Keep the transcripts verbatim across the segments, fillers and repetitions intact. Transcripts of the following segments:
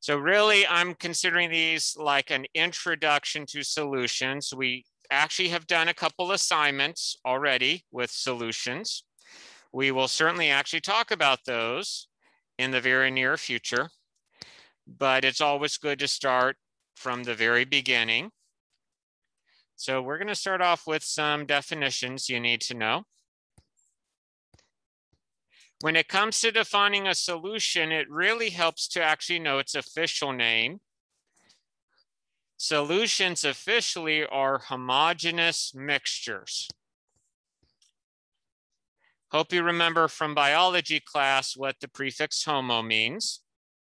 So really, I'm considering these like an introduction to solutions. We actually have done a couple assignments already with solutions. We will certainly actually talk about those in the very near future, but it's always good to start from the very beginning. So we're going to start off with some definitions you need to know. When it comes to defining a solution, it really helps to actually know its official name. Solutions officially are homogeneous mixtures. Hope you remember from biology class what the prefix homo means.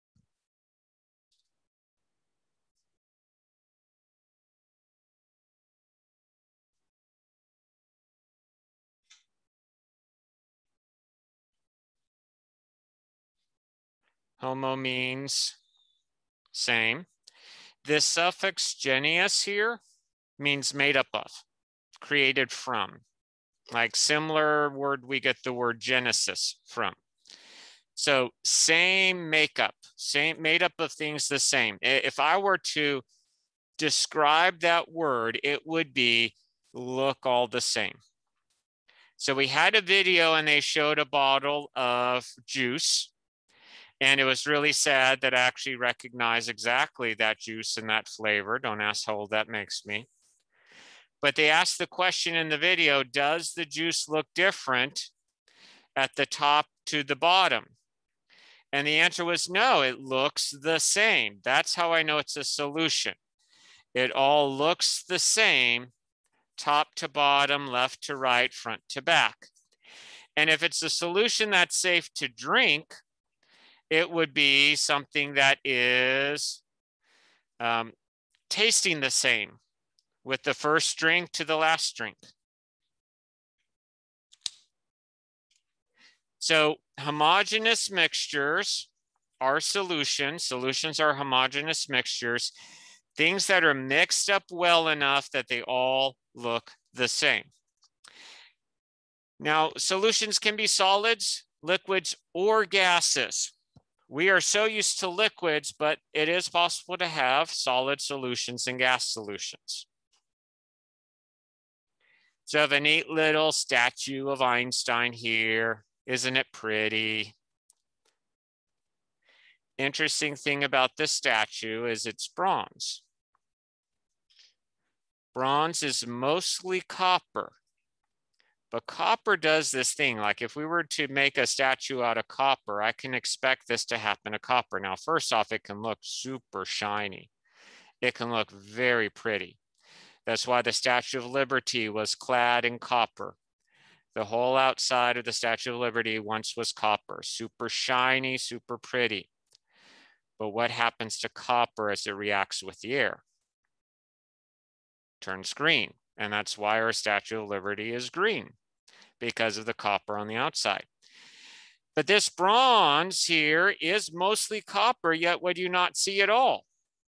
Homo means same. This suffix geneus here means made up of, created from. Like similar word we get the word genesis from. So same makeup, same made up of things the same. If I were to describe that word, it would be look all the same. So we had a video and they showed a bottle of juice. And it was really sad that I actually recognized exactly that juice and that flavor. Don't ask how old that makes me. But they asked the question in the video, does the juice look different at the top to the bottom? And the answer was no, it looks the same. That's how I know it's a solution. It all looks the same, top to bottom, left to right, front to back. And if it's a solution that's safe to drink, it would be something that is um, tasting the same with the first drink to the last drink. So homogeneous mixtures are solutions. Solutions are homogeneous mixtures, things that are mixed up well enough that they all look the same. Now, solutions can be solids, liquids, or gases. We are so used to liquids, but it is possible to have solid solutions and gas solutions. So I have a neat little statue of Einstein here. Isn't it pretty? Interesting thing about this statue is it's bronze. Bronze is mostly copper. But copper does this thing, like if we were to make a statue out of copper, I can expect this to happen to copper. Now, first off, it can look super shiny. It can look very pretty. That's why the Statue of Liberty was clad in copper. The whole outside of the Statue of Liberty once was copper, super shiny, super pretty. But what happens to copper as it reacts with the air? Turns green. And that's why our Statue of Liberty is green, because of the copper on the outside. But this bronze here is mostly copper, yet would you not see at all?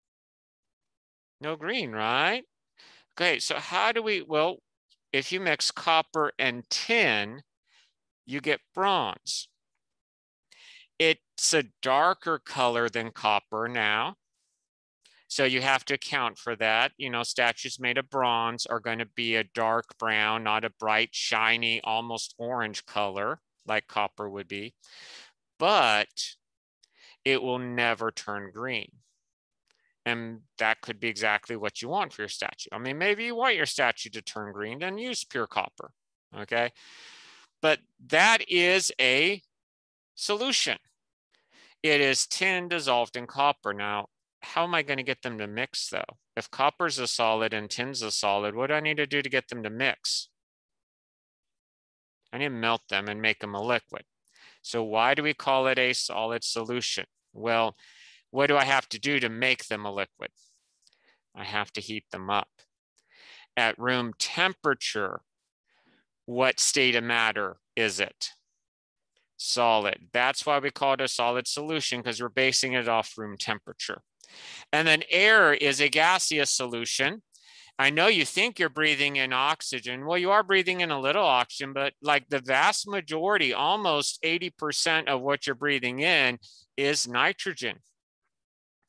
No green, right? Okay, so how do we, well, if you mix copper and tin, you get bronze. It's a darker color than copper now. So you have to account for that. You know, statues made of bronze are going to be a dark brown, not a bright, shiny, almost orange color like copper would be. But it will never turn green. And that could be exactly what you want for your statue. I mean, maybe you want your statue to turn green, then use pure copper, okay? But that is a solution. It is tin dissolved in copper. Now, how am I going to get them to mix though? If copper's a solid and tin's a solid, what do I need to do to get them to mix? I need to melt them and make them a liquid. So why do we call it a solid solution? Well, what do I have to do to make them a liquid? I have to heat them up. At room temperature, what state of matter is it? Solid. That's why we call it a solid solution, because we're basing it off room temperature. And then air is a gaseous solution. I know you think you're breathing in oxygen. Well, you are breathing in a little oxygen, but like the vast majority, almost eighty percent of what you're breathing in is nitrogen.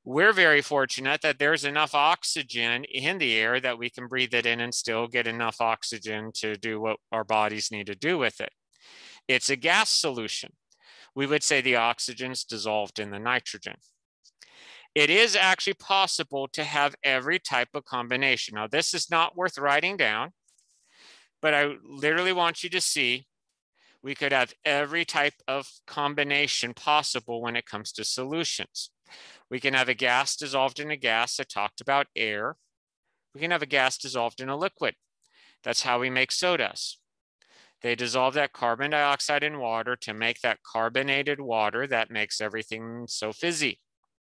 We're very fortunate that there's enough oxygen in the air that we can breathe it in and still get enough oxygen to do what our bodies need to do with it. It's a gas solution. We would say the oxygen's dissolved in the nitrogen. It is actually possible to have every type of combination. Now, this is not worth writing down, but I literally want you to see we could have every type of combination possible when it comes to solutions. We can have a gas dissolved in a gas. I talked about air. We can have a gas dissolved in a liquid. That's how we make sodas. They dissolve that carbon dioxide in water to make that carbonated water that makes everything so fizzy.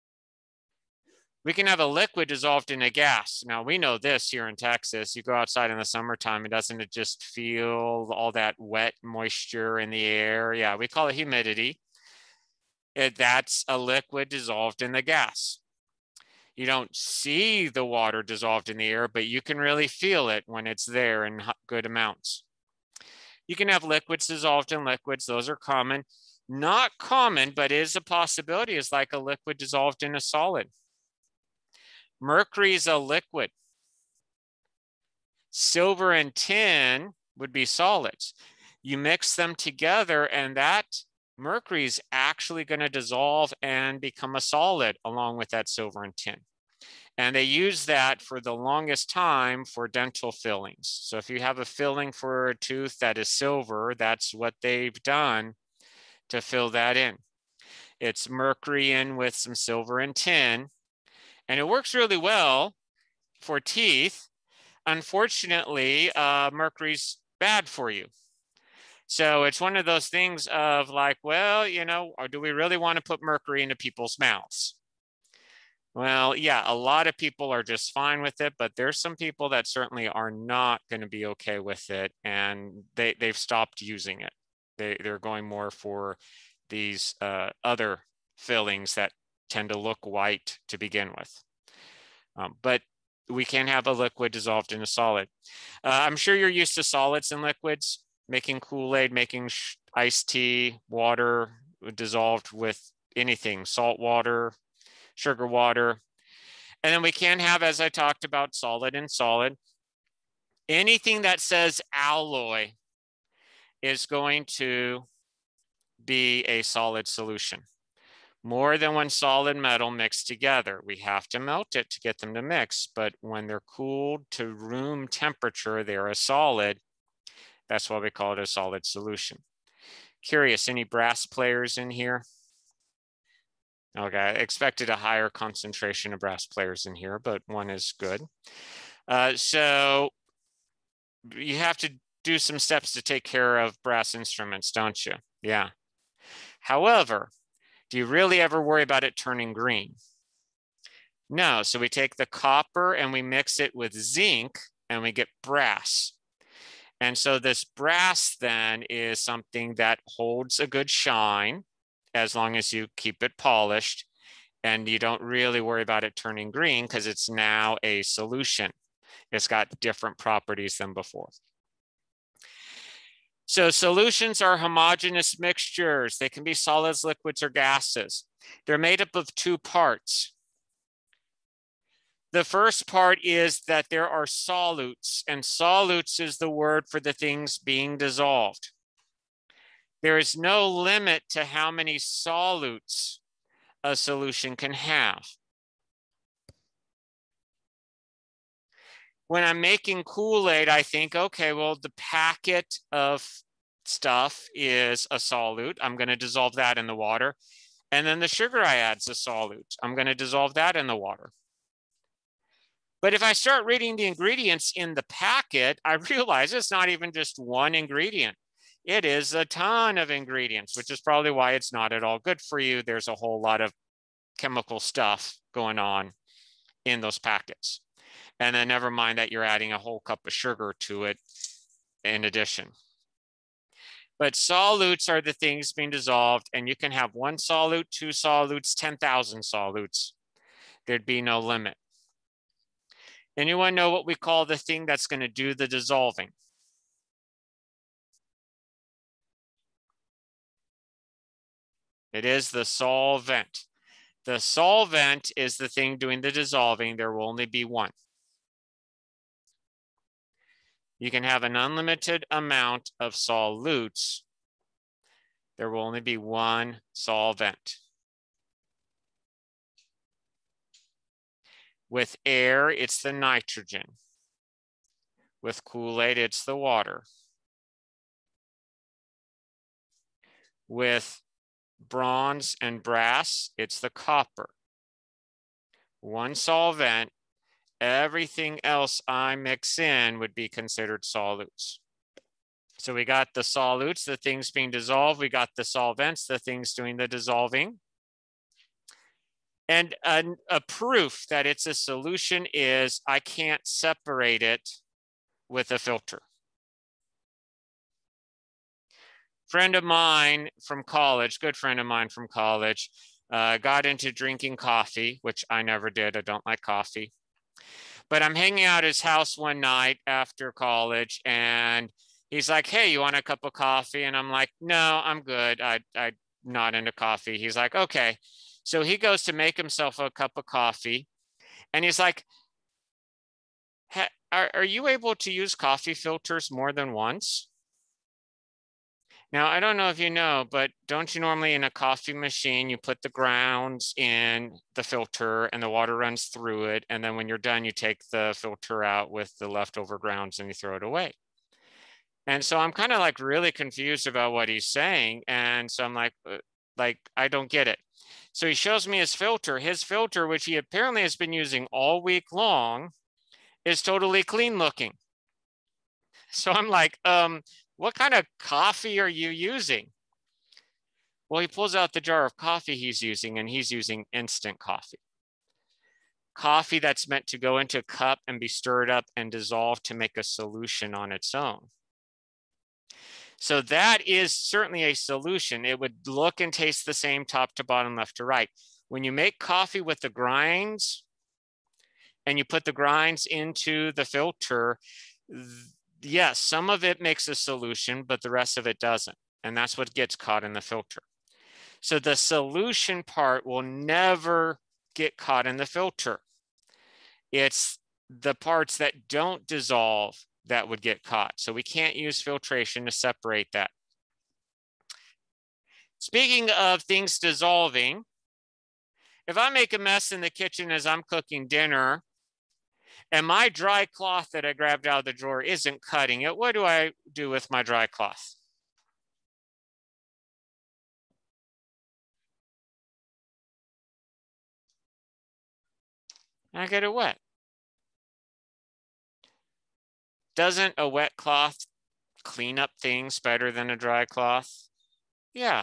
We can have a liquid dissolved in a gas. Now, we know this here in Texas. You go outside in the summertime, it doesn't it just feel all that wet moisture in the air? Yeah, we call it humidity. It, that's a liquid dissolved in the gas. You don't see the water dissolved in the air, but you can really feel it when it's there in good amounts. You can have liquids dissolved in liquids. Those are common. Not common, but is a possibility, is like a liquid dissolved in a solid. Mercury is a liquid. Silver and tin would be solids. You mix them together and that mercury is actually going to dissolve and become a solid along with that silver and tin. And they use that for the longest time for dental fillings. So if you have a filling for a tooth that is silver, that's what they've done to fill that in. It's mercury in with some silver and tin. And it works really well for teeth. Unfortunately, uh, mercury's bad for you. So it's one of those things of like, well, you know, or do we really want to put mercury into people's mouths? Well, yeah, a lot of people are just fine with it, but there's some people that certainly are not going to be okay with it, and they, they've stopped using it. They, they're going more for these uh, other fillings that tend to look white to begin with. Um, but we can have a liquid dissolved in a solid. Uh, I'm sure you're used to solids and liquids, making Kool-Aid, making iced tea, water dissolved with anything, salt water, sugar water. And then we can have, as I talked about, solid and solid. Anything that says alloy is going to be a solid solution. More than one solid metal mixed together. We have to melt it to get them to mix, but when they're cooled to room temperature, they're a solid. That's why we call it a solid solution. Curious, any brass players in here? Okay, I expected a higher concentration of brass players in here, but one is good. Uh, so you have to do some steps to take care of brass instruments, don't you? Yeah. However, do you really ever worry about it turning green? No, so we take the copper and we mix it with zinc and we get brass. And so this brass then is something that holds a good shine as long as you keep it polished, and you don't really worry about it turning green because it's now a solution. It's got different properties than before. So solutions are homogeneous mixtures. They can be solids, liquids, or gases. They're made up of two parts. The first part is that there are solutes, and solutes is the word for the things being dissolved. There is no limit to how many solutes a solution can have. When I'm making Kool-Aid, I think, okay, well, the packet of stuff is a solute. I'm going to dissolve that in the water. And then the sugar I add is a solute. I'm going to dissolve that in the water. But if I start reading the ingredients in the packet, I realize it's not even just one ingredient. It is a ton of ingredients, which is probably why it's not at all good for you. There's a whole lot of chemical stuff going on in those packets. And then never mind that you're adding a whole cup of sugar to it in addition. But solutes are the things being dissolved, and you can have one solute, two solutes, ten thousand solutes. There'd be no limit. Anyone know what we call the thing that's going to do the dissolving? It is the solvent. The solvent is the thing doing the dissolving. There will only be one. You can have an unlimited amount of solutes. There will only be one solvent. With air, it's the nitrogen. With Kool-Aid, it's the water. With bronze and brass, it's the copper. One solvent, everything else I mix in would be considered solutes. So we got the solutes, the things being dissolved. We got the solvents, the things doing the dissolving. And a, a proof that it's a solution is I can't separate it with a filter. Friend of mine from college, good friend of mine from college, uh, got into drinking coffee, which I never did. I don't like coffee. But I'm hanging out at his house one night after college, and he's like, hey, you want a cup of coffee? And I'm like, no, I'm good. I, I'm not into coffee. He's like, okay. So he goes to make himself a cup of coffee, and he's like, are, are you able to use coffee filters more than once? Now, I don't know if you know, but don't you normally in a coffee machine, you put the grounds in the filter and the water runs through it. And then when you're done, you take the filter out with the leftover grounds and you throw it away. And so I'm kind of like really confused about what he's saying. And so I'm like, like, I don't get it. So he shows me his filter. His filter, which he apparently has been using all week long, is totally clean looking. So I'm like, um, what kind of coffee are you using? Well, he pulls out the jar of coffee he's using, and he's using instant coffee. Coffee that's meant to go into a cup and be stirred up and dissolved to make a solution on its own. So that is certainly a solution. It would look and taste the same top to bottom, left to right. When you make coffee with the grinds and you put the grinds into the filter, yes, some of it makes a solution, but the rest of it doesn't. And that's what gets caught in the filter. So the solution part will never get caught in the filter. It's the parts that don't dissolve that would get caught. So we can't use filtration to separate that. Speaking of things dissolving, if I make a mess in the kitchen as I'm cooking dinner, and my dry cloth that I grabbed out of the drawer isn't cutting it, what do I do with my dry cloth? I get it wet. Doesn't a wet cloth clean up things better than a dry cloth? Yeah.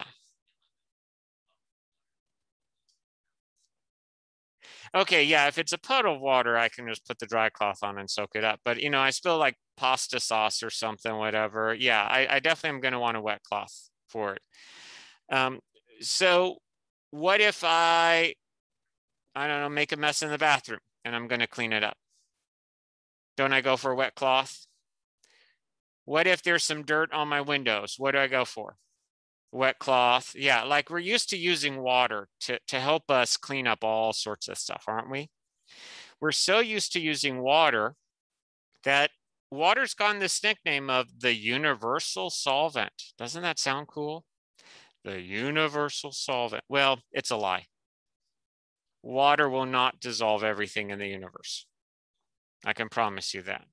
Okay, yeah, if it's a puddle of water, I can just put the dry cloth on and soak it up. But, you know, I spill like pasta sauce or something, whatever. Yeah, I, I definitely am going to want a wet cloth for it. Um, so what if I, I don't know, make a mess in the bathroom and I'm going to clean it up? Don't I go for a wet cloth? What if there's some dirt on my windows? What do I go for? Wet cloth. Yeah, like we're used to using water to, to help us clean up all sorts of stuff, aren't we? We're so used to using water that water's gotten this nickname of the universal solvent. Doesn't that sound cool? The universal solvent. Well, it's a lie. Water will not dissolve everything in the universe. I can promise you that.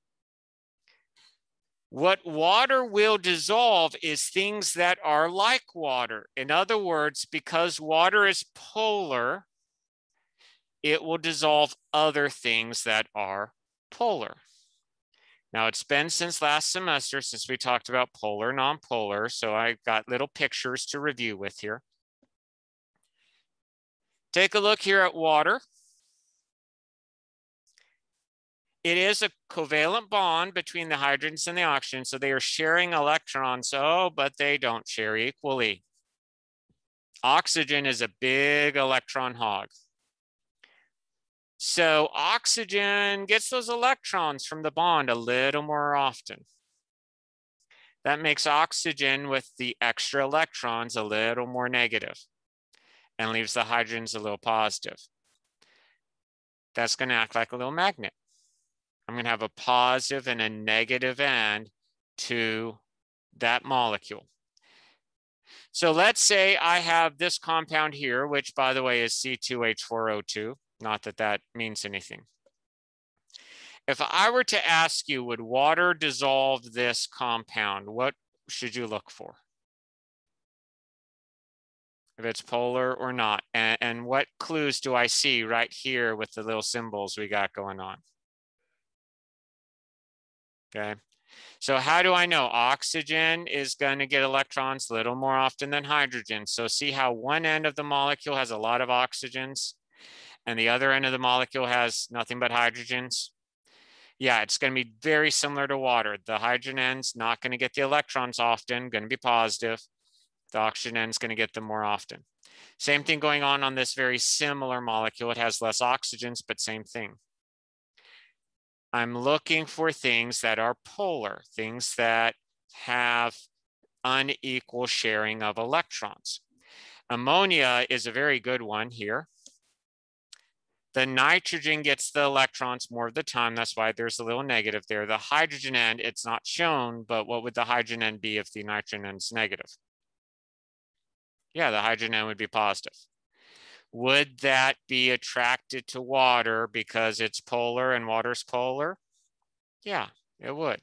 What water will dissolve is things that are like water. In other words, because water is polar, it will dissolve other things that are polar. Now, it's been since last semester since we talked about polar, nonpolar, so I got little pictures to review with here. Take a look here at water. It is a covalent bond between the hydrogens and the oxygens, so they are sharing electrons, oh, but they don't share equally. Oxygen is a big electron hog. So oxygen gets those electrons from the bond a little more often. That makes oxygen with the extra electrons a little more negative. and leaves the hydrogens a little positive. That's going to act like a little magnet. I'm going to have a positive and a negative end to that molecule. So let's say I have this compound here, which by the way is C two H four O two. Not that that means anything. If I were to ask you, would water dissolve this compound? What should you look for? If it's polar or not. And, and what clues do I see right here with the little symbols we got going on? Okay. So how do I know? Oxygen is going to get electrons a little more often than hydrogen. So see how one end of the molecule has a lot of oxygens and the other end of the molecule has nothing but hydrogens? Yeah, it's going to be very similar to water. The hydrogen end's not going to get the electrons often, going to be positive. The oxygen end's going to get them more often. Same thing going on on this very similar molecule. It has less oxygens, but same thing. I'm looking for things that are polar, things that have unequal sharing of electrons. Ammonia is a very good one here. The nitrogen gets the electrons more of the time. That's why there's a little negative there. The hydrogen end, it's not shown, but what would the hydrogen end be if the nitrogen end is negative? Yeah, the hydrogen end would be positive. Would that be attracted to water because it's polar and water's polar? Yeah, it would.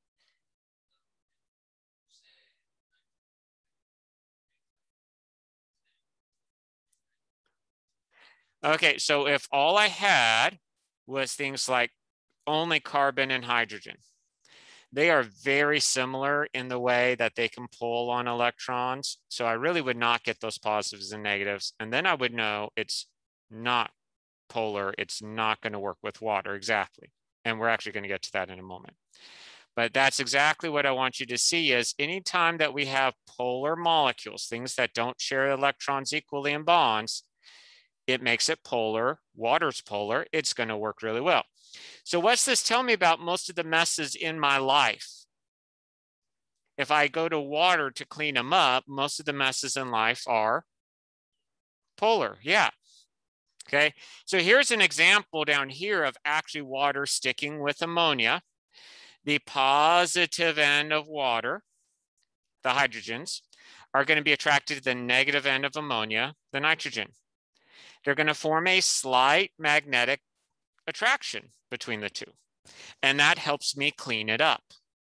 Okay, so if all I had was things like only carbon and hydrogen, they are very similar in the way that they can pull on electrons. So I really would not get those positives and negatives. And then I would know it's not polar. It's not going to work with water exactly. And we're actually going to get to that in a moment. But that's exactly what I want you to see is anytime that we have polar molecules, things that don't share electrons equally in bonds, it makes it polar. Water's polar. It's going to work really well. So what's this tell me about most of the messes in my life? If I go to water to clean them up, most of the messes in life are polar. Yeah. Okay. So here's an example down here of actually water sticking with ammonia. The positive end of water, the hydrogens, are going to be attracted to the negative end of ammonia, the nitrogen. They're going to form a slight magnetic attraction between the two. And that helps me clean it up.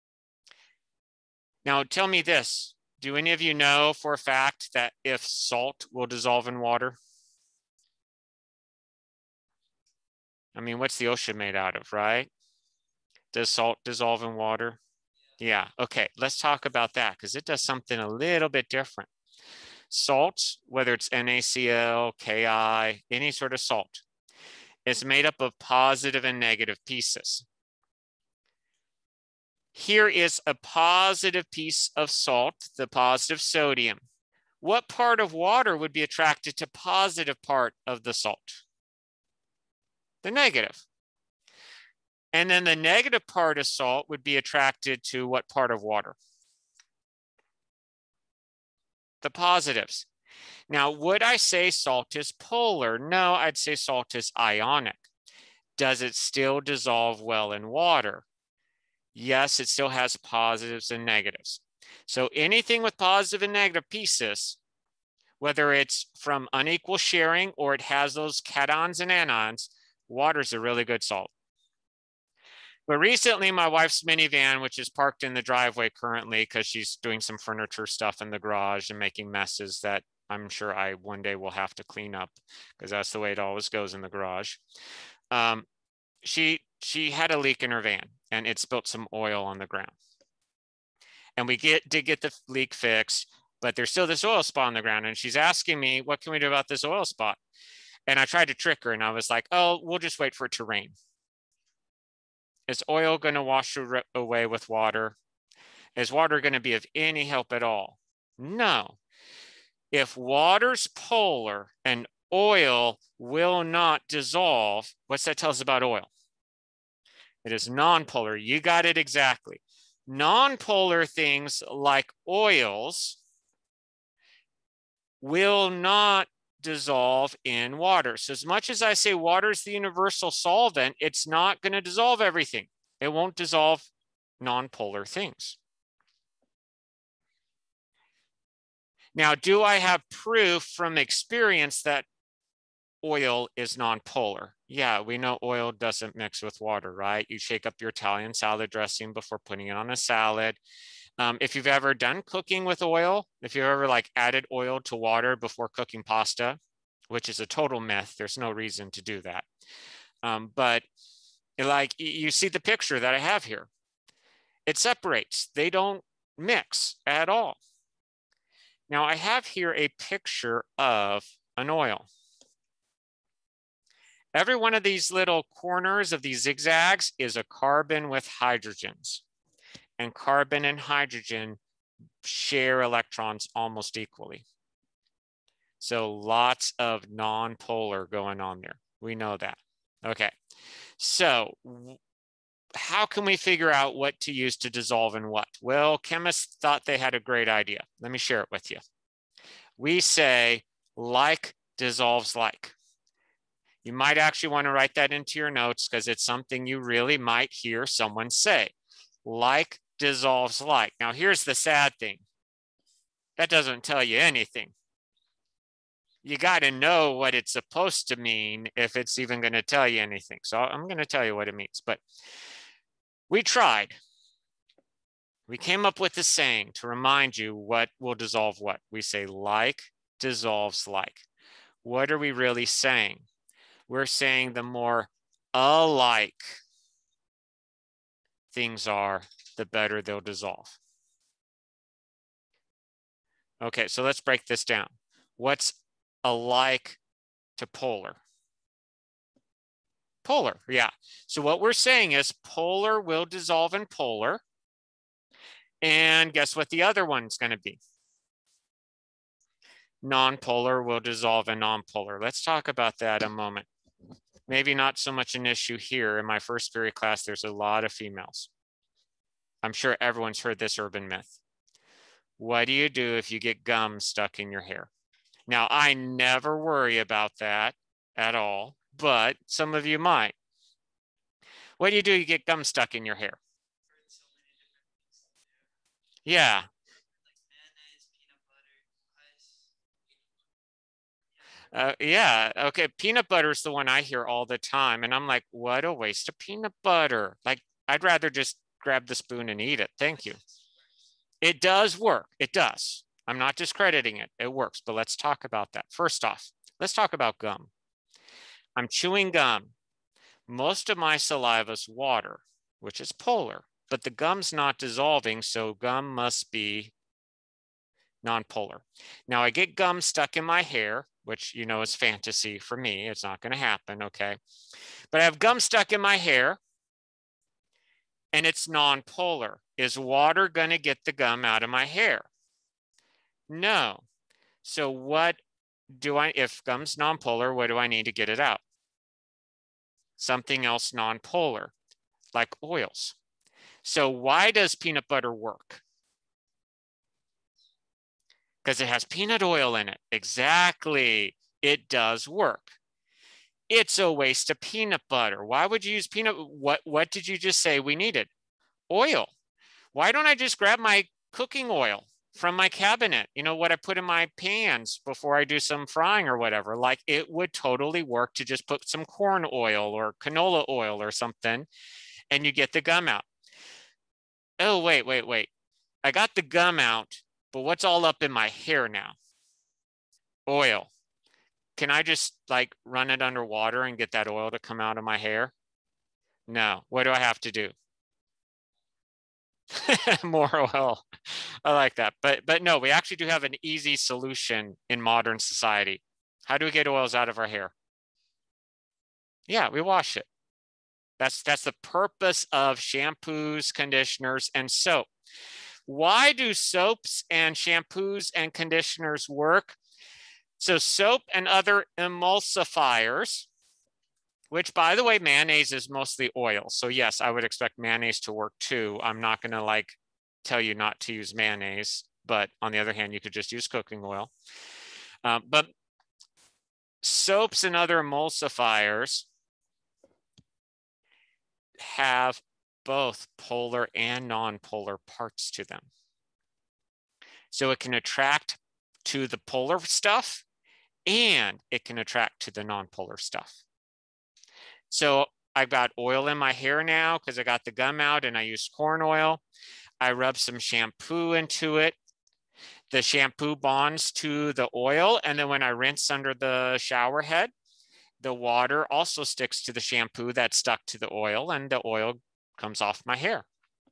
Now, tell me this. Do any of you know for a fact that if salt will dissolve in water? I mean, what's the ocean made out of, right? Does salt dissolve in water? Yeah, okay, let's talk about that because it does something a little bit different. Salt, whether it's NaCl, K I, any sort of salt, is made up of positive and negative pieces. Here is a positive piece of salt, the positive sodium. What part of water would be attracted to positive part of the salt? The negative. And then the negative part of salt would be attracted to what part of water? The positives. Now, would I say salt is polar? No, I'd say salt is ionic. Does it still dissolve well in water? Yes, it still has positives and negatives. So anything with positive and negative pieces, whether it's from unequal sharing or it has those cations and anions, water's a really good salt. But recently, my wife's minivan, which is parked in the driveway currently because she's doing some furniture stuff in the garage and making messes that I'm sure I one day will have to clean up because that's the way it always goes in the garage. Um, she, she had a leak in her van and it spilt some oil on the ground. And we get, did get the leak fixed, but there's still this oil spot on the ground. And she's asking me, what can we do about this oil spot? And I tried to trick her and I was like, oh, we'll just wait for it to rain. Is oil going to wash away with water? Is water going to be of any help at all? No. If water's polar and oil will not dissolve, what's that tell us about oil? It is nonpolar. You got it exactly. Nonpolar things like oils will not dissolve in water. So as much as I say water is the universal solvent, it's not going to dissolve everything. It won't dissolve nonpolar things. Now, do I have proof from experience that oil is nonpolar? Yeah, we know oil doesn't mix with water, right? You shake up your Italian salad dressing before putting it on a salad. Um, if you've ever done cooking with oil, if you've ever like added oil to water before cooking pasta, which is a total myth, there's no reason to do that. Um, but like you see the picture that I have here, it separates. They don't mix at all. Now I have here a picture of an oil. Every one of these little corners of these zigzags is a carbon with hydrogens. And carbon and hydrogen share electrons almost equally. So lots of non-polar going on there. We know that. Okay, so how can we figure out what to use to dissolve in what? Well, chemists thought they had a great idea. Let me share it with you. We say like dissolves like. You might actually want to write that into your notes because it's something you really might hear someone say. Like dissolves like. Now, here's the sad thing. That doesn't tell you anything. You got to know what it's supposed to mean if it's even going to tell you anything. So I'm going to tell you what it means. But we tried. We came up with a saying to remind you what will dissolve what. We say like dissolves like. What are we really saying? We're saying the more alike things are, the better they'll dissolve. Okay, so let's break this down. What's alike to polar? Polar, yeah. So what we're saying is polar will dissolve in polar. And guess what the other one's going to be? Non-polar will dissolve in non-polar. Let's talk about that a moment. Maybe not so much an issue here. In my first period class, there's a lot of females. I'm sure everyone's heard this urban myth. What do you do if you get gum stuck in your hair? Now, I never worry about that at all, but some of you might. What do you do if you get gum stuck in your hair? Yeah. Uh, yeah, okay, peanut butter is the one I hear all the time. And I'm like, what a waste of peanut butter. Like, I'd rather just grab the spoon and eat it. Thank you. It does work. It does. I'm not discrediting it. It works. But let's talk about that. First off, let's talk about gum. I'm chewing gum. Most of my saliva is water, which is polar, but the gum's not dissolving, so gum must be non-polar. Now I get gum stuck in my hair, which you know is fantasy for me. It's not going to happen, okay? But I have gum stuck in my hair and it's non-polar. Is water going to get the gum out of my hair? No. So what do I, if gum's non-polar, what do I need to get it out? Something else non-polar, like oils. So why does peanut butter work? Because it has peanut oil in it. Exactly. It does work. It's a waste of peanut butter. Why would you use peanut? What, what did you just say we needed? Oil. Why don't I just grab my cooking oil from my cabinet? You know, what I put in my pans before I do some frying or whatever. Like, it would totally work to just put some corn oil or canola oil or something, and you get the gum out. Oh, wait, wait, wait. I got the gum out, but what's all up in my hair now? Oil. Can I just like run it under water and get that oil to come out of my hair? No. What do I have to do? More oil. I like that. But but no, we actually do have an easy solution in modern society. How do we get oils out of our hair? Yeah, we wash it. That's that's the purpose of shampoos, conditioners, and soap. Why do soaps and shampoos and conditioners work? So soap and other emulsifiers, which, by the way, mayonnaise is mostly oil. So yes, I would expect mayonnaise to work too. I'm not going to like tell you not to use mayonnaise, but on the other hand, you could just use cooking oil. Um, but soaps and other emulsifiers have both polar and non-polar parts to them. So it can attract to the polar stuff and it can attract to the non-polar stuff. So I've got oil in my hair now because I got the gum out and I use corn oil. I rub some shampoo into it. The shampoo bonds to the oil, and then when I rinse under the shower head, the water also sticks to the shampoo that stuck to the oil, and the oil comes off my hair.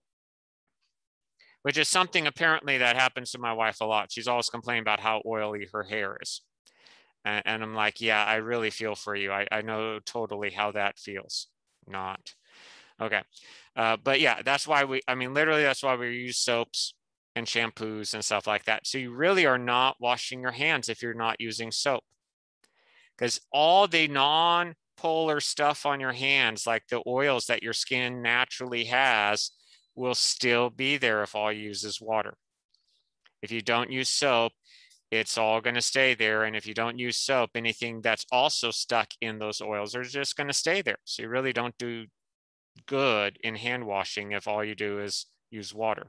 Which is something apparently that happens to my wife a lot. She's always complaining about how oily her hair is. And, and I'm like, yeah, I really feel for you. I, I know totally how that feels. Not. Okay. Uh, but yeah, that's why we, I mean, literally that's why we use soaps and shampoos and stuff like that. So you really are not washing your hands if you're not using soap. Because all the non-polar stuff on your hands, like the oils that your skin naturally has, will still be there if all you use is water. If you don't use soap, it's all going to stay there. And if you don't use soap, anything that's also stuck in those oils are just going to stay there. So you really don't do good in hand washing if all you do is use water.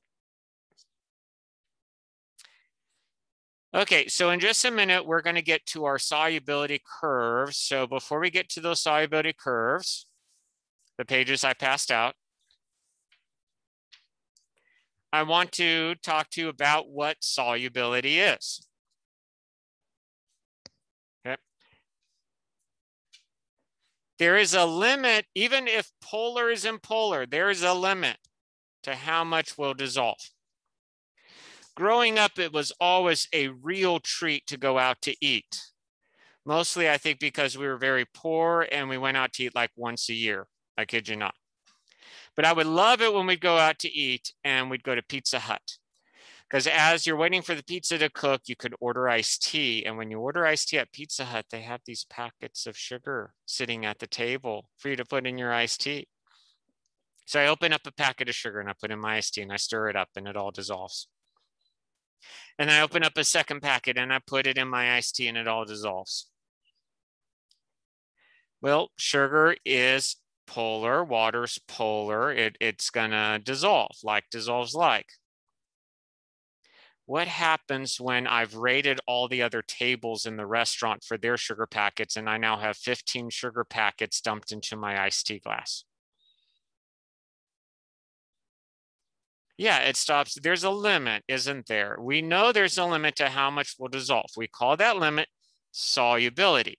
Okay, so in just a minute, we're going to get to our solubility curves. So before we get to those solubility curves, the pages I passed out, I want to talk to you about what solubility is. Okay. There is a limit, even if polar is in polar, there is a limit to how much will dissolve. Growing up, it was always a real treat to go out to eat. Mostly, I think, because we were very poor and we went out to eat like once a year. I kid you not. But I would love it when we'd go out to eat and we'd go to Pizza Hut. Because as you're waiting for the pizza to cook, you could order iced tea. And when you order iced tea at Pizza Hut, they have these packets of sugar sitting at the table for you to put in your iced tea. So I open up a packet of sugar and I put in my iced tea and I stir it up and it all dissolves. And I open up a second packet and I put it in my iced tea and it all dissolves. Well, sugar is polar, water's polar. It, it's gonna dissolve, like dissolves like. What happens when I've rated all the other tables in the restaurant for their sugar packets and I now have fifteen sugar packets dumped into my iced tea glass? Yeah, it stops. There's a limit, isn't there? We know there's a limit to how much will dissolve. We call that limit solubility.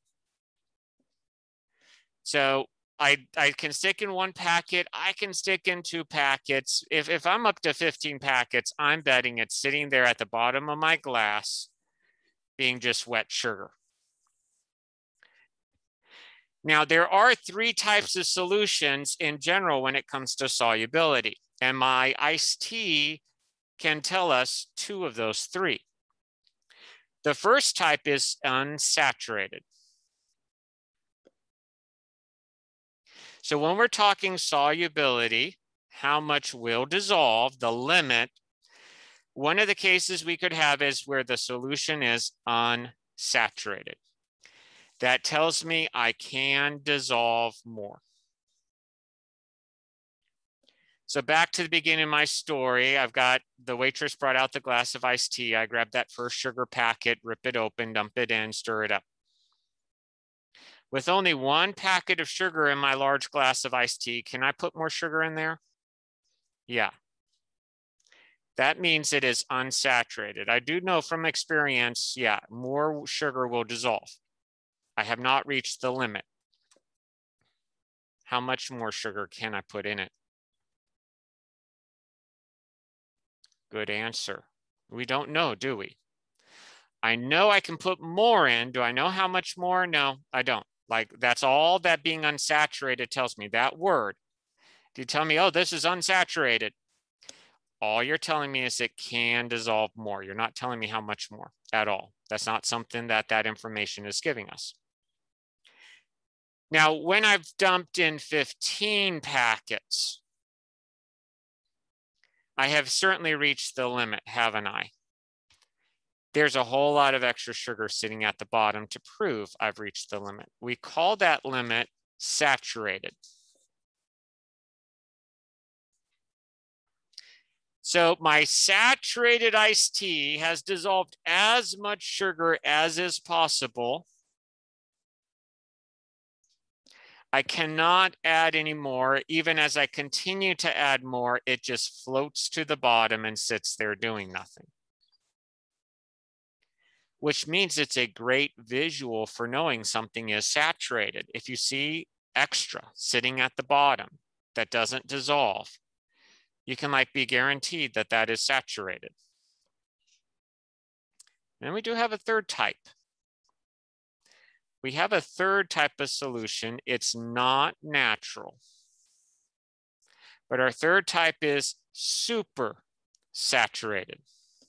So I, I can stick in one packet. I can stick in two packets. If, if I'm up to fifteen packets, I'm betting it's sitting there at the bottom of my glass being just wet sugar. Now, there are three types of solutions in general when it comes to solubility. And my iced tea can tell us two of those three. The first type is unsaturated. So when we're talking solubility, how much will dissolve, the limit, one of the cases we could have is where the solution is unsaturated. That tells me I can dissolve more. So back to the beginning of my story, I've got the waitress brought out the glass of iced tea. I grab that first sugar packet, rip it open, dump it in, stir it up. With only one packet of sugar in my large glass of iced tea, can I put more sugar in there? Yeah. That means it is unsaturated. I do know from experience, yeah, more sugar will dissolve. I have not reached the limit. How much more sugar can I put in it? Good answer. We don't know, do we? I know I can put more in. Do I know how much more? No, I don't. Like, that's all that being unsaturated tells me, that word. Do you tell me, oh, this is unsaturated? All you're telling me is it can dissolve more. You're not telling me how much more at all. That's not something that that information is giving us. Now, when I've dumped in fifteen packets, I have certainly reached the limit, haven't I? there's a whole lot of extra sugar sitting at the bottom to prove I've reached the limit. We call that limit saturated. So my saturated iced tea has dissolved as much sugar as is possible. I cannot add any more. Even as I continue to add more, it just floats to the bottom and sits there doing nothing. Which means it's a great visual for knowing something is saturated. If you see extra sitting at the bottom that doesn't dissolve, you can like be guaranteed that that is saturated. And we do have a third type. We have a third type of solution. It's not natural. But our third type is super saturated.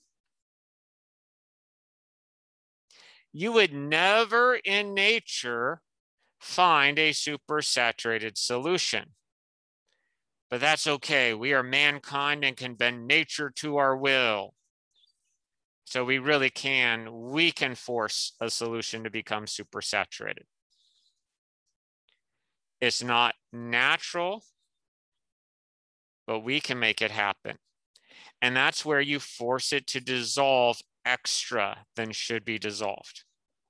You would never in nature find a super saturated solution. But that's okay. We are mankind and can bend nature to our will. So we really can, we can force a solution to become super saturated. It's not natural, but we can make it happen. And that's where you force it to dissolve extra than should be dissolved.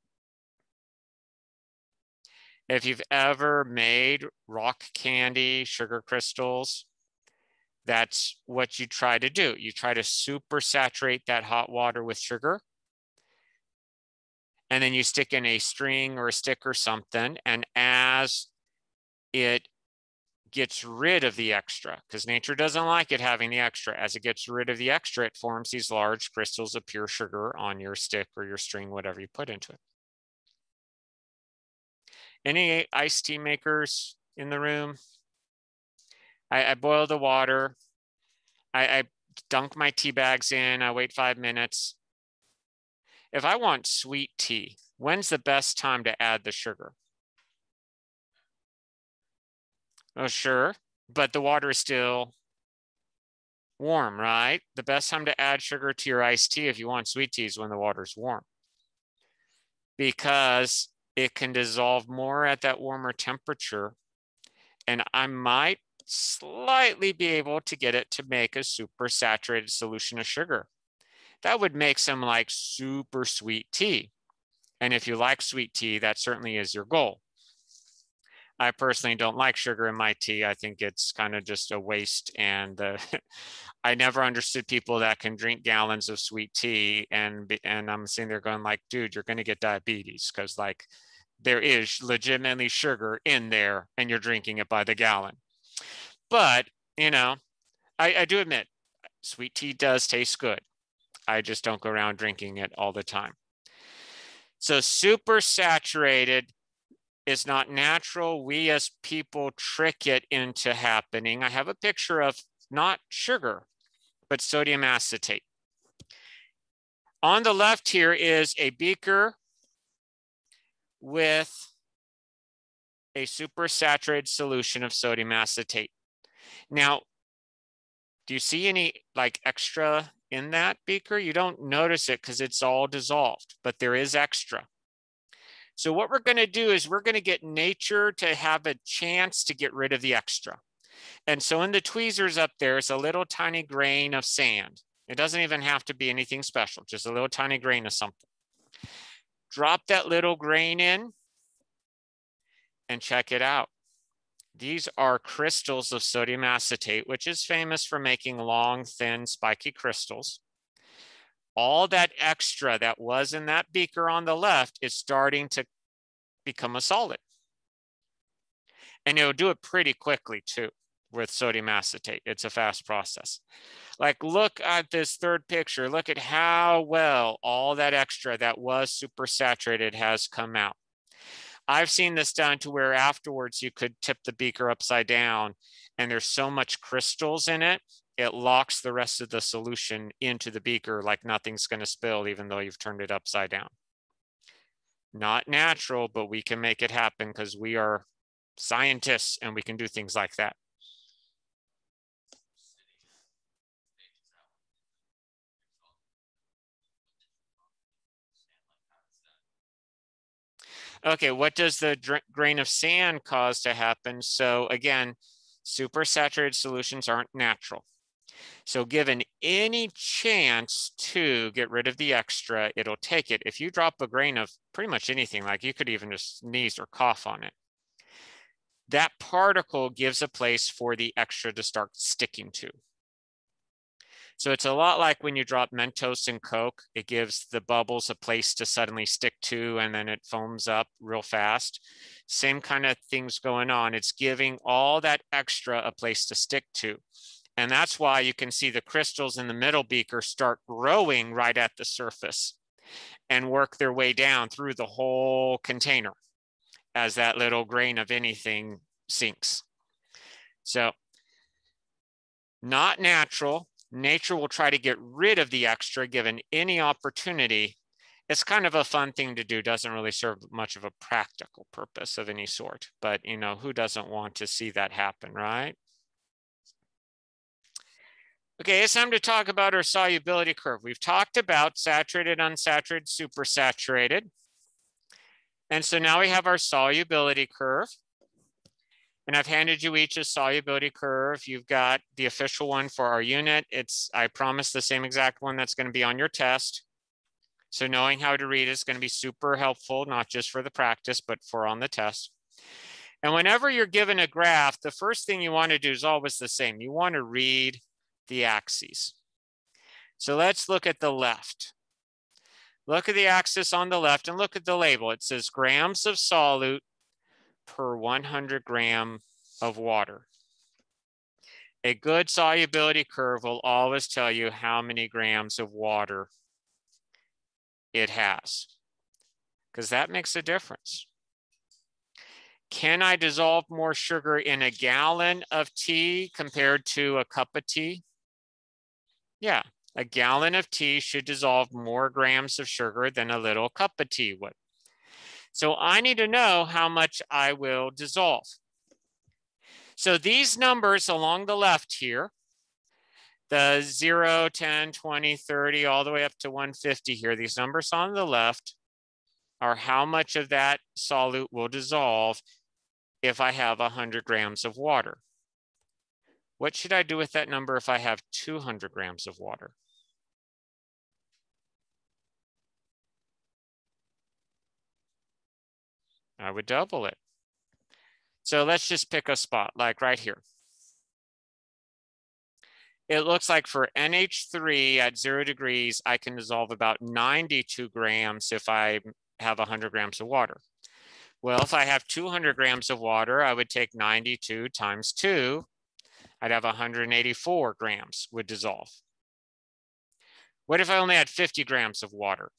If you've ever made rock candy, sugar crystals, that's what you try to do. You try to super saturate that hot water with sugar. And then you stick in a string or a stick or something. And as it gets rid of the extra, because nature doesn't like it having the extra, as it gets rid of the extra, it forms these large crystals of pure sugar on your stick or your string, whatever you put into it. Any iced tea makers in the room? I, I boil the water. I, I dunk my tea bags in. I wait five minutes. If I want sweet tea, when's the best time to add the sugar? Oh, sure. But the water is still warm, right? The best time to add sugar to your iced tea if you want sweet tea is when the water's warm. Because it can dissolve more at that warmer temperature. And I might slightly be able to get it to make a super saturated solution of sugar. That would make some like super sweet tea. And if you like sweet tea, that certainly is your goal. I personally don't like sugar in my tea. I think it's kind of just a waste. And uh, I never understood people that can drink gallons of sweet tea. And, and I'm sitting there going like, dude, you're going to get diabetes because like there is legitimately sugar in there and you're drinking it by the gallon. But, you know, I, I do admit sweet tea does taste good. I just don't go around drinking it all the time. So super saturated is not natural. We as people trick it into happening. I have a picture of not sugar, but sodium acetate. On the left here is a beaker with a super saturated solution of sodium acetate. Now, do you see any like extra in that beaker? You don't notice it because it's all dissolved, but there is extra. So what we're going to do is we're going to get nature to have a chance to get rid of the extra. And so in the tweezers up there is a little tiny grain of sand. It doesn't even have to be anything special, just a little tiny grain of something. Drop that little grain in and check it out. These are crystals of sodium acetate, which is famous for making long, thin, spiky crystals. All that extra that was in that beaker on the left is starting to become a solid. And it'll do it pretty quickly too with sodium acetate. It's a fast process. Like look at this third picture. Look at how well all that extra that was super saturated has come out. I've seen this done to where afterwards you could tip the beaker upside down and there's so much crystals in it, it locks the rest of the solution into the beaker like nothing's going to spill even though you've turned it upside down. Not natural, but we can make it happen because we are scientists and we can do things like that. Okay, what does the grain of sand cause to happen? So again, supersaturated solutions aren't natural. So given any chance to get rid of the extra, it'll take it. If you drop a grain of pretty much anything, like you could even just sneeze or cough on it, that particle gives a place for the extra to start sticking to. So it's a lot like when you drop Mentos in Coke, it gives the bubbles a place to suddenly stick to, and then it foams up real fast. Same kind of things going on. It's giving all that extra a place to stick to. And that's why you can see the crystals in the middle beaker start growing right at the surface and work their way down through the whole container as that little grain of anything sinks. So not natural. Nature will try to get rid of the extra given any opportunity. It's kind of a fun thing to do. Doesn't really serve much of a practical purpose of any sort, but you know, who doesn't want to see that happen, right? Okay, it's time to talk about our solubility curve. We've talked about saturated, unsaturated, supersaturated. And so now we have our solubility curve. And I've handed you each a solubility curve. You've got the official one for our unit. It's, I promise, the same exact one that's going to be on your test. So knowing how to read is going to be super helpful, not just for the practice, but for on the test. And whenever you're given a graph, the first thing you want to do is always the same. You want to read the axes. So let's look at the left. Look at the axis on the left and look at the label. It says grams of solute per one hundred gram of water. A good solubility curve will always tell you how many grams of water it has, because that makes a difference. Can I dissolve more sugar in a gallon of tea compared to a cup of tea? Yeah, a gallon of tea should dissolve more grams of sugar than a little cup of tea would. So I need to know how much I will dissolve. So these numbers along the left here, the zero, ten, twenty, thirty, all the way up to one hundred fifty here, these numbers on the left are how much of that solute will dissolve if I have one hundred grams of water. What should I do with that number if I have two hundred grams of water? I would double it. So let's just pick a spot, like right here. It looks like for N H three at zero degrees, I can dissolve about ninety-two grams if I have one hundred grams of water. Well, if I have two hundred grams of water, I would take ninety-two times two. I'd have one hundred eighty-four grams would dissolve. What if I only had fifty grams of water?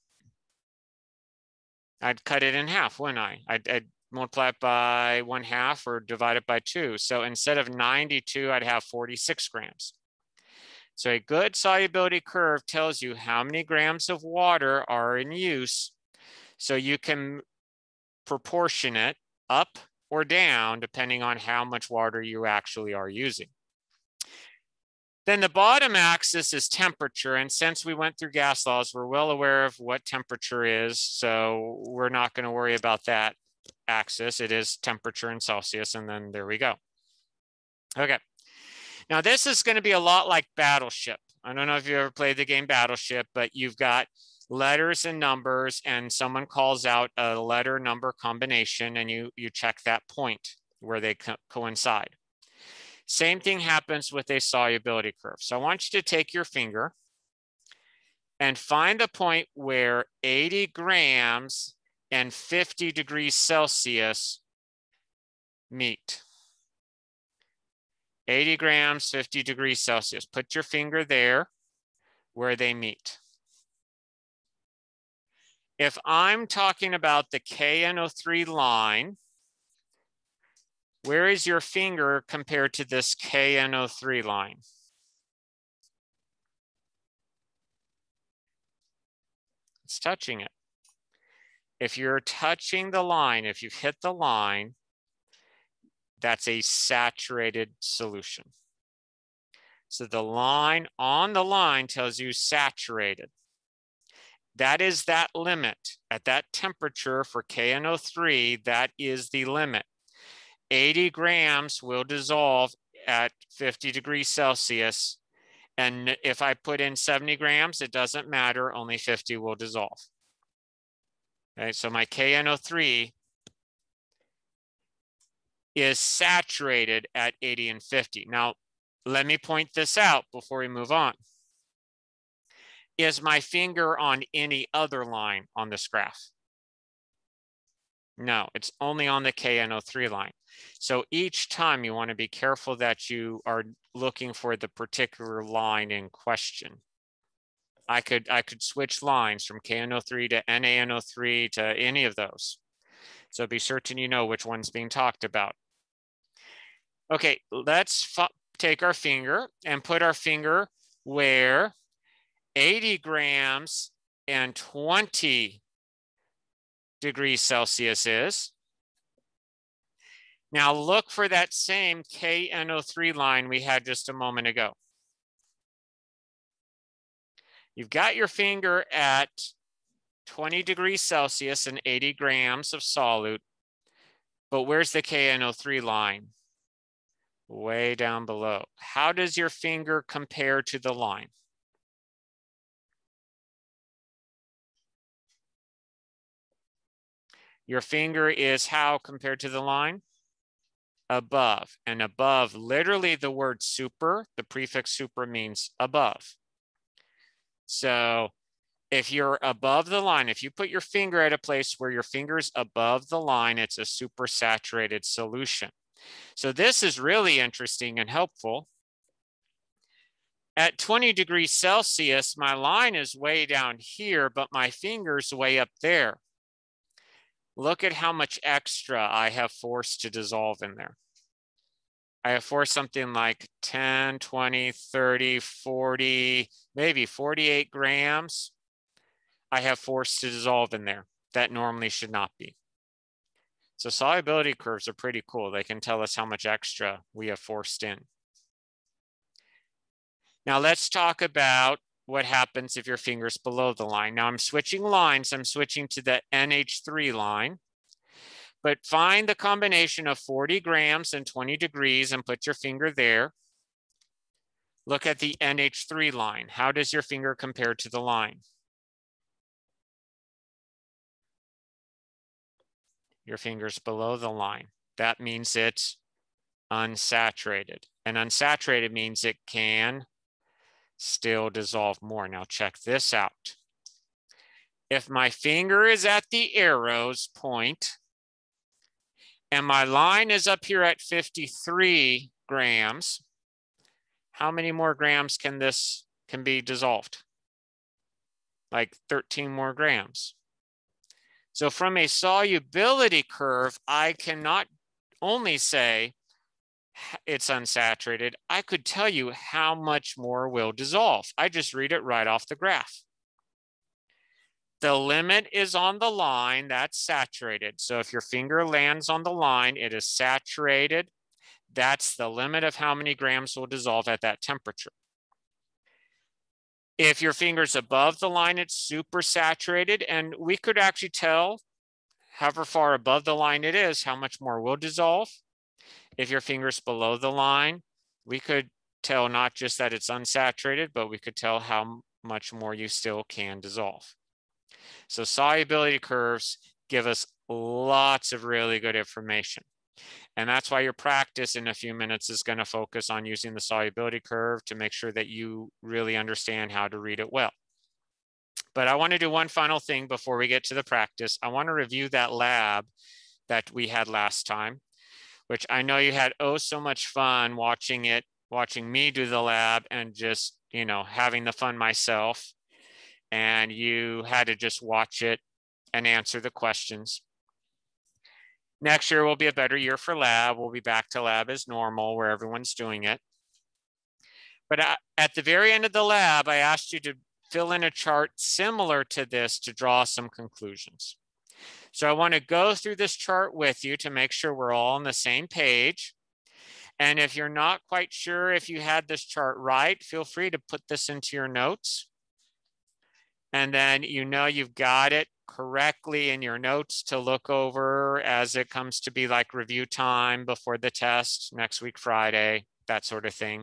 I'd cut it in half, wouldn't I? I'd, I'd multiply it by one half or divide it by two. So instead of ninety-two, I'd have forty-six grams. So a good solubility curve tells you how many grams of water are in use, so you can proportion it up or down depending on how much water you actually are using. Then the bottom axis is temperature, and since we went through gas laws, we're well aware of what temperature is, so we're not going to worry about that axis. It is temperature in Celsius, and then there we go. Okay. Now this is going to be a lot like Battleship. I don't know if you ever played the game Battleship, but you've got letters and numbers, and someone calls out a letter number combination, and you, you check that point where they co coincide. Same thing happens with a solubility curve. So I want you to take your finger and find the point where eighty grams and fifty degrees Celsius meet. eighty grams, fifty degrees Celsius. Put your finger there where they meet. If I'm talking about the K N O three line, where is your finger compared to this K N O three line? It's touching it. If you're touching the line, if you hit the line, that's a saturated solution. So the line on the line tells you saturated. That is that limit. At that temperature for K N O three, that is the limit. eighty grams will dissolve at fifty degrees Celsius. And if I put in seventy grams, it doesn't matter, only fifty will dissolve. Okay, so my K N O three is saturated at eighty and fifty. Now, let me point this out before we move on. Is my finger on any other line on this graph? No, it's only on the K N O three line. So each time you want to be careful that you are looking for the particular line in question. I could, I could switch lines from K N O three to N A N O three to any of those. So be certain you know which one's being talked about. Okay, let's take our finger and put our finger where eighty grams and twenty degrees Celsius is. Now look for that same K N O three line we had just a moment ago. You've got your finger at twenty degrees Celsius and eighty grams of solute, but where's the K N O three line? Way down below. How does your finger compare to the line? Your finger is how compared to the line? Above. And above, literally the word super, the prefix super means above. So if you're above the line, if you put your finger at a place where your finger's above the line, it's a supersaturated solution. So this is really interesting and helpful. At twenty degrees Celsius, my line is way down here, but my finger's way up there. Look at how much extra I have forced to dissolve in there. I have forced something like ten, twenty, thirty, forty, maybe forty-eight grams. I have forced to dissolve in there. That normally should not be. So solubility curves are pretty cool. They can tell us how much extra we have forced in. Now let's talk about what happens if your finger's below the line. Now I'm switching lines. I'm switching to the N H three line. But find the combination of forty grams and twenty degrees and put your finger there. Look at the N H three line. How does your finger compare to the line? Your finger's below the line. That means it's unsaturated. And unsaturated means it can still dissolve more. Now check this out. If my finger is at the arrow's point and my line is up here at fifty-three grams, how many more grams can this can be dissolved? Like thirteen more grams. So from a solubility curve, I cannot only say it's unsaturated, I could tell you how much more will dissolve. I just read it right off the graph. The limit is on the line, that's saturated. So if your finger lands on the line, it is saturated. That's the limit of how many grams will dissolve at that temperature. If your finger's above the line, it's super saturated, and we could actually tell however far above the line it is, how much more will dissolve. If your finger's below the line, we could tell not just that it's unsaturated, but we could tell how much more you still can dissolve. So solubility curves give us lots of really good information. And that's why your practice in a few minutes is going to focus on using the solubility curve to make sure that you really understand how to read it well. But I want to do one final thing before we get to the practice. I want to review that lab that we had last time, which I know you had oh so much fun watching it, watching me do the lab and just, you know, having the fun myself. And you had to just watch it and answer the questions. Next year will be a better year for lab. We'll be back to lab as normal where everyone's doing it. But at the very end of the lab, I asked you to fill in a chart similar to this to draw some conclusions. So I want to go through this chart with you to make sure we're all on the same page. And if you're not quite sure if you had this chart right, feel free to put this into your notes. And then you know you've got it correctly in your notes to look over as it comes to be like review time before the test next week, Friday, that sort of thing.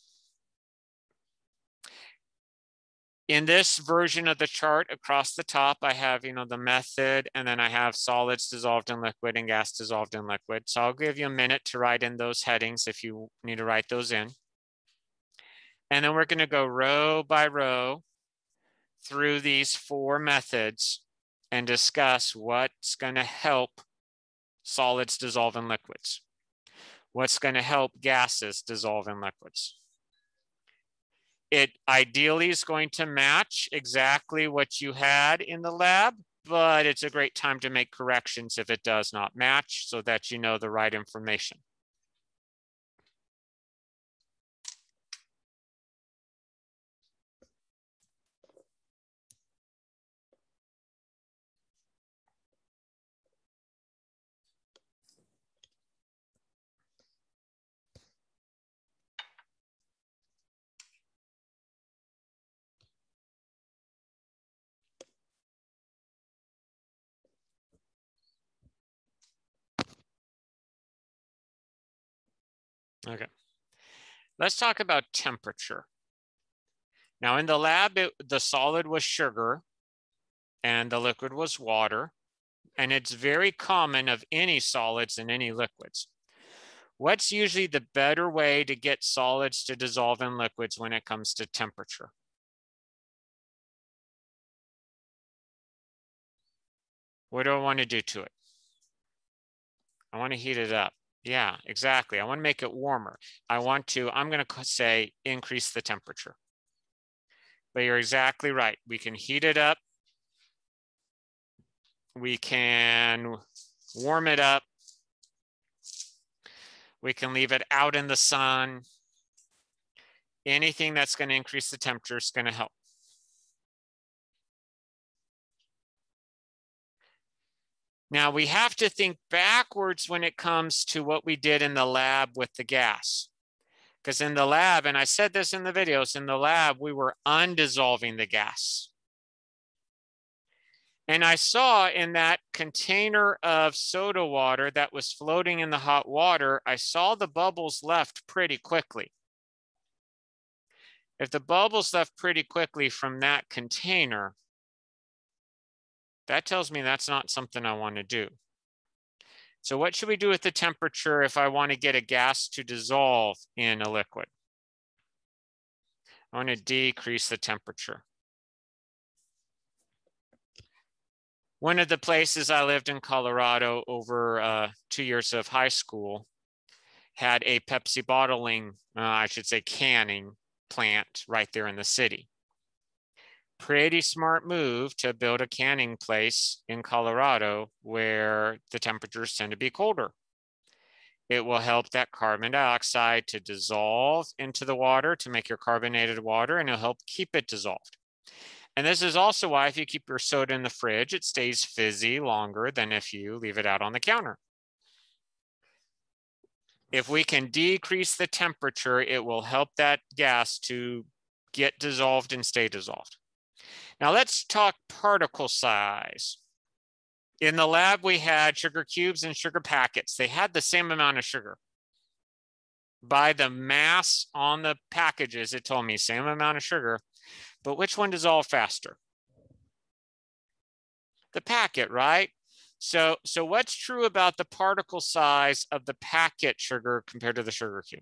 In this version of the chart across the top, I have, you know, the method, and then I have solids dissolved in liquid and gas dissolved in liquid. So I'll give you a minute to write in those headings if you need to write those in. And then we're going to go row by row through these four methods and discuss what's going to help solids dissolve in liquids, what's going to help gases dissolve in liquids. It ideally is going to match exactly what you had in the lab, but it's a great time to make corrections if it does not match so that you know the right information. Okay, let's talk about temperature. Now in the lab, it, the solid was sugar and the liquid was water, and it's very common of any solids and any liquids. What's usually the better way to get solids to dissolve in liquids when it comes to temperature? What do I want to do to it? I want to heat it up. Yeah, exactly. I want to make it warmer. I want to, I'm going to say increase the temperature. But you're exactly right. We can heat it up. We can warm it up. We can leave it out in the sun. Anything that's going to increase the temperature is going to help. Now we have to think backwards when it comes to what we did in the lab with the gas. Because in the lab, and I said this in the videos, in the lab, we were undissolving the gas. And I saw in that container of soda water that was floating in the hot water, I saw the bubbles left pretty quickly. If the bubbles left pretty quickly from that container, that tells me that's not something I want to do. So what should we do with the temperature if I want to get a gas to dissolve in a liquid? I want to decrease the temperature. One of the places I lived in Colorado over uh, two years of high school had a Pepsi bottling, uh, I should say canning plant right there in the city. Pretty smart move to build a canning place in Colorado where the temperatures tend to be colder. It will help that carbon dioxide to dissolve into the water to make your carbonated water, and it'll help keep it dissolved. And this is also why if you keep your soda in the fridge, it stays fizzy longer than if you leave it out on the counter. If we can decrease the temperature, it will help that gas to get dissolved and stay dissolved. Now let's talk particle size. In the lab, we had sugar cubes and sugar packets. They had the same amount of sugar. By the mass on the packages, it told me same amount of sugar, but which one dissolved faster? The packet, right? So, so what's true about the particle size of the packet sugar compared to the sugar cube?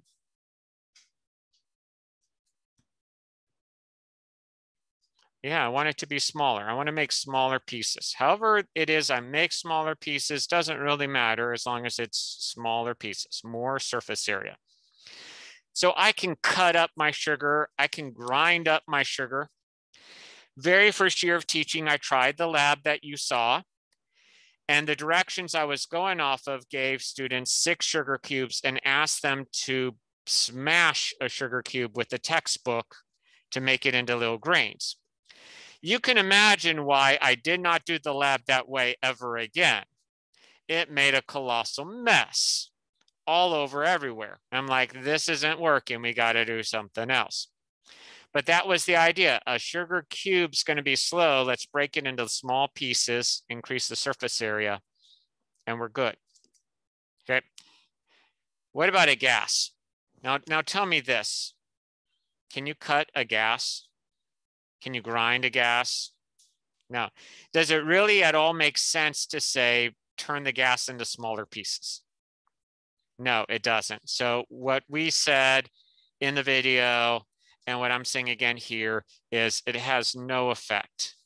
Yeah, I want it to be smaller. I want to make smaller pieces. However it is, I make smaller pieces, doesn't really matter as long as it's smaller pieces, more surface area. So I can cut up my sugar. I can grind up my sugar. Very first year of teaching, I tried the lab that you saw. And the directions I was going off of gave students six sugar cubes and asked them to smash a sugar cube with the textbook to make it into little grains. You can imagine why I did not do the lab that way ever again. It made a colossal mess all over everywhere. I'm like, this isn't working. We got to do something else. But that was the idea. A sugar cube's going to be slow. Let's break it into small pieces, increase the surface area, and we're good. Okay. What about a gas? Now, now tell me this. Can you cut a gas? Can you grind a gas? No. Does it really at all make sense to say, turn the gas into smaller pieces? No, it doesn't. So what we said in the video and what I'm saying again here is it has no effect.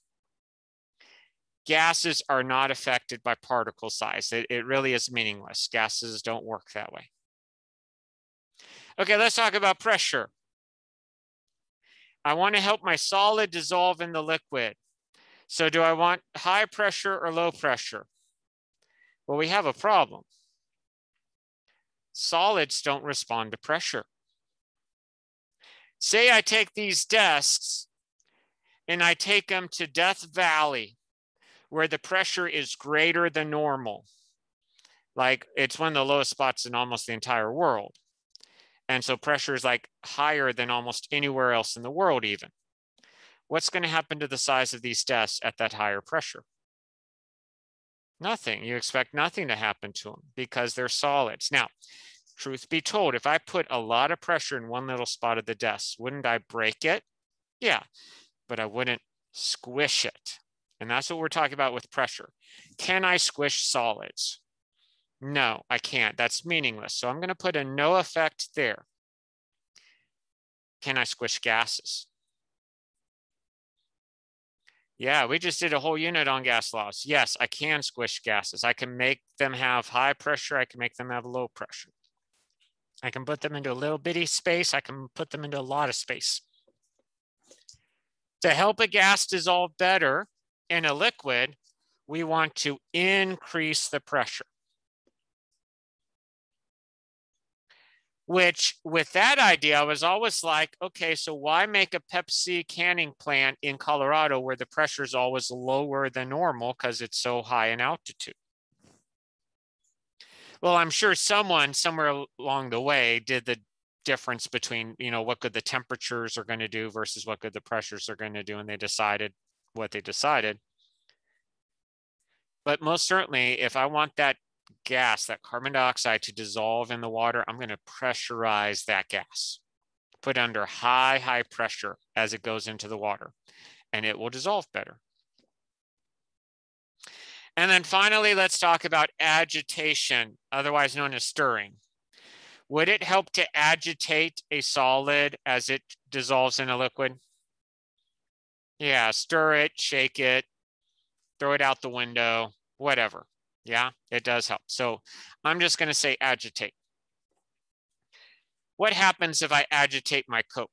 Gases are not affected by particle size. It, it really is meaningless. Gases don't work that way. Okay, let's talk about pressure. I want to help my solid dissolve in the liquid. So do I want high pressure or low pressure? Well, we have a problem. Solids don't respond to pressure. Say I take these desks and I take them to Death Valley, where the pressure is greater than normal. Like it's one of the lowest spots in almost the entire world. And so pressure is like higher than almost anywhere else in the world even. What's going to happen to the size of these desks at that higher pressure? Nothing. You expect nothing to happen to them because they're solids. Now, truth be told, if I put a lot of pressure in one little spot of the desk, wouldn't I break it? Yeah, but I wouldn't squish it. And that's what we're talking about with pressure. Can I squish solids? No, I can't. That's meaningless. So I'm going to put a no effect there. Can I squish gases? Yeah, we just did a whole unit on gas laws. Yes, I can squish gases. I can make them have high pressure. I can make them have low pressure. I can put them into a little bitty space. I can put them into a lot of space. To help a gas dissolve better in a liquid, we want to increase the pressure. Which, with that idea, I was always like, okay, so why make a Pepsi canning plant in Colorado where the pressure is always lower than normal because it's so high in altitude? Well, I'm sure someone somewhere along the way did the difference between, you know, what good the temperatures are going to do versus what good the pressures are going to do, and they decided what they decided. But most certainly, if I want that gas, that carbon dioxide, to dissolve in the water, I'm going to pressurize that gas, put it under high, high pressure as it goes into the water, and it will dissolve better. And then finally, let's talk about agitation, otherwise known as stirring. Would it help to agitate a solid as it dissolves in a liquid? Yeah, stir it, shake it, throw it out the window, whatever. Yeah, it does help. So I'm just going to say agitate. What happens if I agitate my Coke?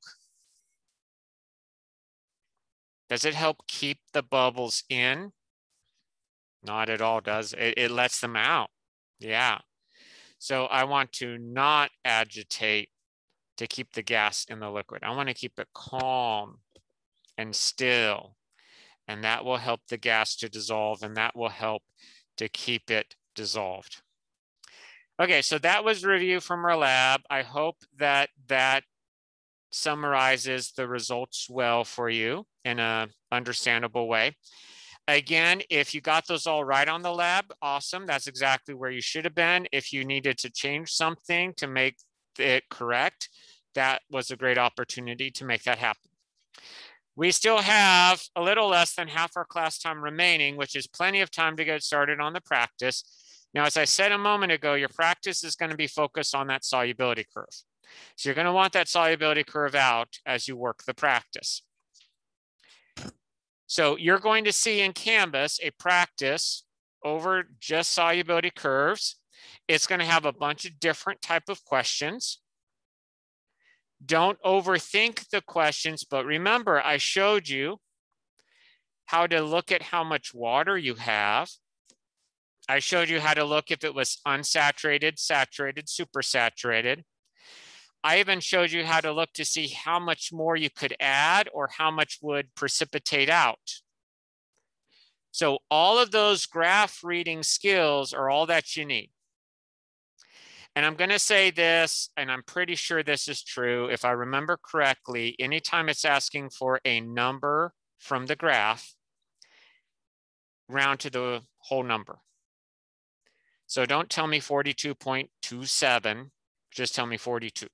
Does it help keep the bubbles in? Not at all, does it? It lets them out. Yeah. So I want to not agitate to keep the gas in the liquid. I want to keep it calm and still. And that will help the gas to dissolve, and that will help to keep it dissolved. Okay, so that was a review from our lab. I hope that that summarizes the results well for you in an understandable way. Again, if you got those all right on the lab, awesome. That's exactly where you should have been. If you needed to change something to make it correct, that was a great opportunity to make that happen. We still have a little less than half our class time remaining, which is plenty of time to get started on the practice. Now, as I said a moment ago, your practice is going to be focused on that solubility curve. So you're going to want that solubility curve out as you work the practice. So you're going to see in Canvas a practice over just solubility curves. It's going to have a bunch of different type of questions. Don't overthink the questions, but remember, I showed you how to look at how much water you have. I showed you how to look if it was unsaturated, saturated, supersaturated. I even showed you how to look to see how much more you could add or how much would precipitate out. So all of those graph reading skills are all that you need. And I'm going to say this, and I'm pretty sure this is true. If I remember correctly, anytime it's asking for a number from the graph, round to the whole number. So don't tell me forty-two point two seven, just tell me forty-two.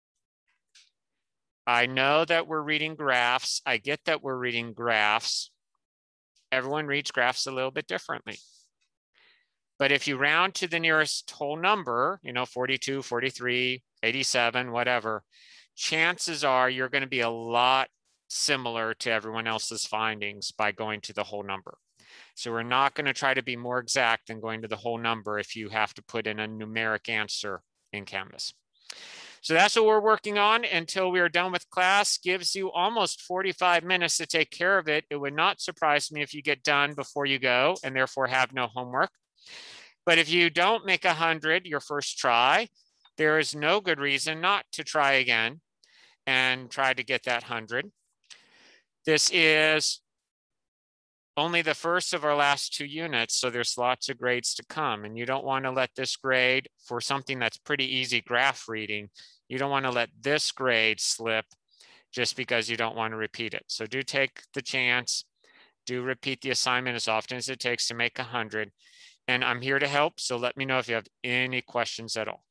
I know that we're reading graphs. I get that we're reading graphs. Everyone reads graphs a little bit differently. But if you round to the nearest whole number, you know, forty-two, forty-three, eighty-seven, whatever, chances are you're going to be a lot similar to everyone else's findings by going to the whole number. So we're not going to try to be more exact than going to the whole number if you have to put in a numeric answer in Canvas. So that's what we're working on until we are done with class. Gives you almost forty-five minutes to take care of it. It would not surprise me if you get done before you go and therefore have no homework. But if you don't make one hundred your first try, there is no good reason not to try again and try to get that one hundred. This is only the first of our last two units, so there's lots of grades to come. And you don't want to let this grade, for something that's pretty easy graph reading, you don't want to let this grade slip just because you don't want to repeat it. So do take the chance, do repeat the assignment as often as it takes to make one hundred. And I'm here to help, so let me know if you have any questions at all.